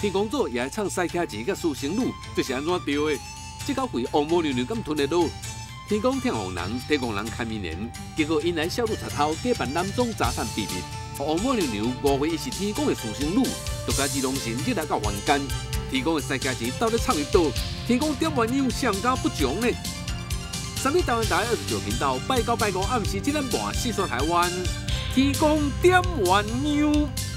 天公祖也爱唱西卡子甲苏生女，这是安怎调的？这狗鬼王母娘娘敢吞得落？天公听红人，地公人看面年，结果引来小女贼头假扮男装诈骗秘密。王母娘娘误会伊是天公的私生女，就甲二龙神日来到凡间。天公的西卡子到底藏伫倒？天公点鸳鸯上加不强呢？三米台湾台29频道拜九暗时7点半，四川台湾天公点鸳鸯。